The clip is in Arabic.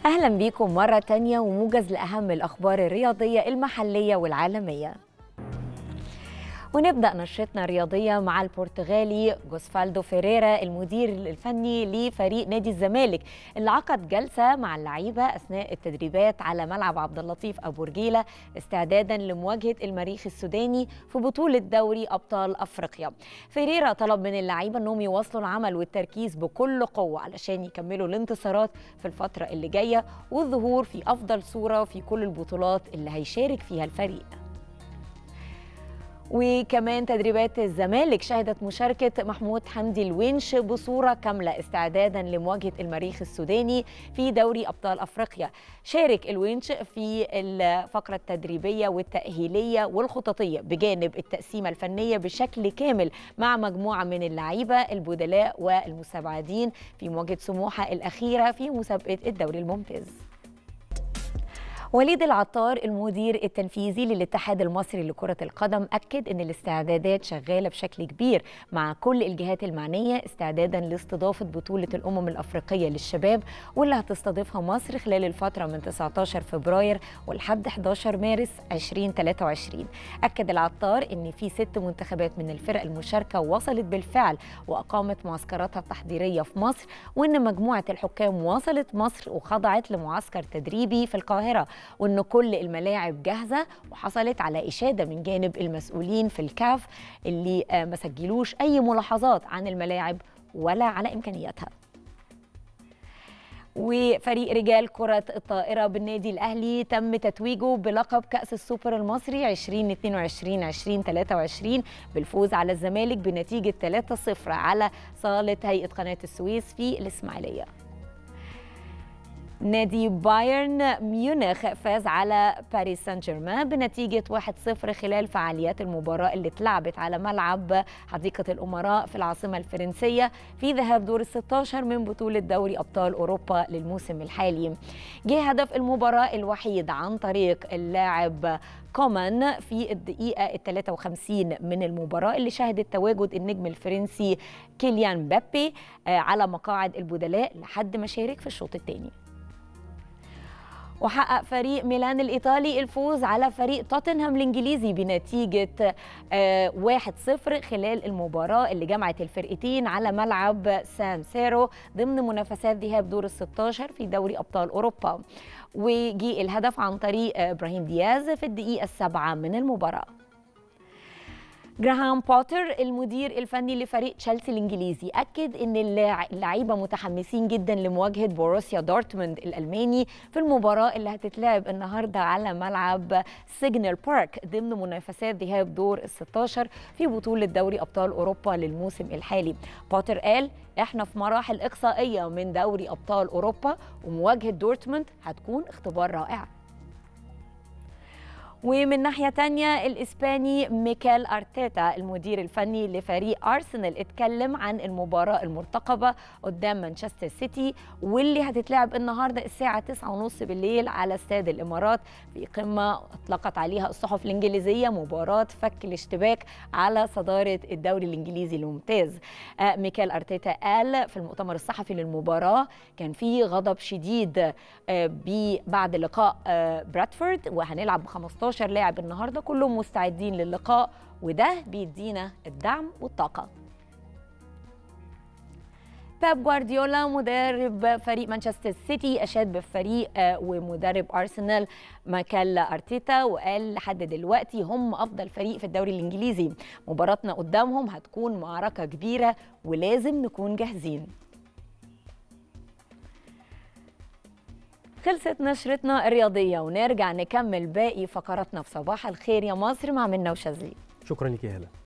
أهلا بيكم مرة تانية وموجز لأهم الأخبار الرياضية المحلية والعالمية. ونبدأ نشرتنا الرياضية مع البرتغالي جوسفالدو فيريرا المدير الفني لفريق نادي الزمالك اللي عقد جلسة مع اللعيبة أثناء التدريبات على ملعب عبد اللطيف أبو رجيلة استعدادا لمواجهة المريخ السوداني في بطولة دوري أبطال أفريقيا. فيريرا طلب من اللعيبة أنهم يواصلوا العمل والتركيز بكل قوة علشان يكملوا الانتصارات في الفترة اللي جاية والظهور في أفضل صورة في كل البطولات اللي هيشارك فيها الفريق. وكمان تدريبات الزمالك شهدت مشاركة محمود حمدي الونش بصورة كاملة استعدادا لمواجهة المريخ السوداني في دوري أبطال أفريقيا. شارك الونش في الفقرة التدريبية والتأهيلية والخططية بجانب التقسيمة الفنية بشكل كامل مع مجموعة من اللعيبة البدلاء والمستبعدين في مواجهة سموحة الأخيرة في مسابقة الدوري الممتاز. وليد العطار المدير التنفيذي للاتحاد المصري لكرة القدم أكد أن الاستعدادات شغالة بشكل كبير مع كل الجهات المعنية استعدادا لاستضافة بطولة الأمم الأفريقية للشباب واللي هتستضيفها مصر خلال الفترة من 19 فبراير ولحد 11 مارس 2023. أكد العطار أن في 6 منتخبات من الفرق المشاركة وصلت بالفعل وأقامت معسكراتها التحضيرية في مصر، وأن مجموعة الحكام وصلت مصر وخضعت لمعسكر تدريبي في القاهرة، وأن كل الملاعب جاهزة وحصلت على إشادة من جانب المسؤولين في الكاف اللي ما سجلوش أي ملاحظات عن الملاعب ولا على إمكانياتها. وفريق رجال كرة الطائرة بالنادي الأهلي تم تتويجه بلقب كأس السوبر المصري 2022-2023 بالفوز على الزمالك بنتيجة 3-0 على صالة هيئة قناة السويس في الإسماعيلية. نادي بايرن ميونخ فاز على باريس سان جيرمان بنتيجة 1-0 خلال فعاليات المباراة اللي اتلعبت على ملعب حديقة الأمراء في العاصمة الفرنسية في ذهاب دور ال16 من بطولة دوري أبطال أوروبا للموسم الحالي. جه هدف المباراة الوحيد عن طريق اللاعب كومان في الدقيقة 53 من المباراة اللي شهدت تواجد النجم الفرنسي كيليان مبابي على مقاعد البدلاء لحد ما شارك في الشوط الثاني. وحقق فريق ميلان الإيطالي الفوز على فريق توتنهام الإنجليزي بنتيجة 1-0 خلال المباراة اللي جمعت الفرقتين على ملعب سان سيرو ضمن منافسات ذهاب دور ال16 في دوري أبطال أوروبا. وجي الهدف عن طريق إبراهيم دياز في الدقيقة 7 من المباراة. جراهام بوتر المدير الفني لفريق تشيلسي الانجليزي اكد ان اللعيبه متحمسين جدا لمواجهه بوروسيا دورتموند الالماني في المباراه اللي هتتلعب النهارده على ملعب سيجنال بارك ضمن منافسات ذهاب دور ال16 في بطوله دوري ابطال اوروبا للموسم الحالي. بوتر قال احنا في مراحل اقصائيه من دوري ابطال اوروبا ومواجهه دورتموند هتكون اختبار رائع. ومن ناحية تانية الإسباني ميكيل أرتيتا المدير الفني لفريق أرسنال اتكلم عن المباراة المرتقبة قدام مانشستر سيتي واللي هتتلعب النهاردة الساعة 9:30 بالليل على استاد الإمارات في قمة أطلقت عليها الصحف الإنجليزية مباراة فك الاشتباك على صدارة الدوري الإنجليزي الممتاز. ميكيل أرتيتا قال في المؤتمر الصحفي للمباراة كان في غضب شديد بعد لقاء برادفورد وهنلعب ب15 لاعب النهارده كلهم مستعدين للقاء وده بيدينا الدعم والطاقه. بيب جوارديولا مدرب فريق مانشستر سيتي اشاد بالفريق ومدرب ارسنال ميكيل ارتيتا وقال لحد دلوقتي هم افضل فريق في الدوري الانجليزي، مباراتنا قدامهم هتكون معركه كبيره ولازم نكون جاهزين. خلصت نشرتنا الرياضية ونرجع نكمل باقي فقراتنا في صباح الخير يا مصر مع منى وشاذلي. شكرا لك يا هلا.